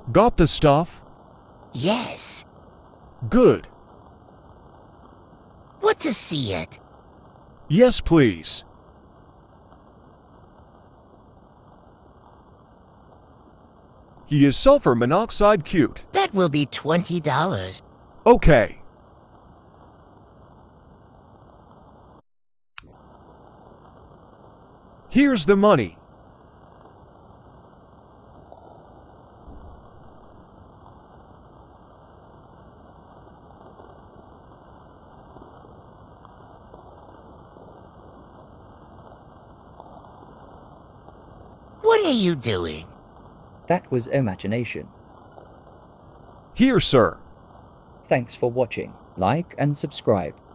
Got the stuff? Yes. Good. Want to see it? Yes, please. He is sulfur monoxide cute. That will be $20. Okay. Here's the money. What are you doing? That was imagination. Here, sir. Thanks for watching. Like and subscribe.